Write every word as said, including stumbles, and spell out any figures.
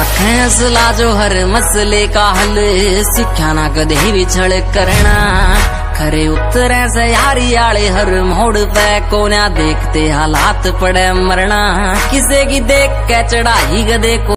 फैसला जो हर मसले का हल, सिक्ख्या ना कदे भी छल करना। खरे उतरे से यारी आले हर मोड़ पे कोन्या देखते हालात पड़े मरना। किसे की देख के चढ़ाई गदे को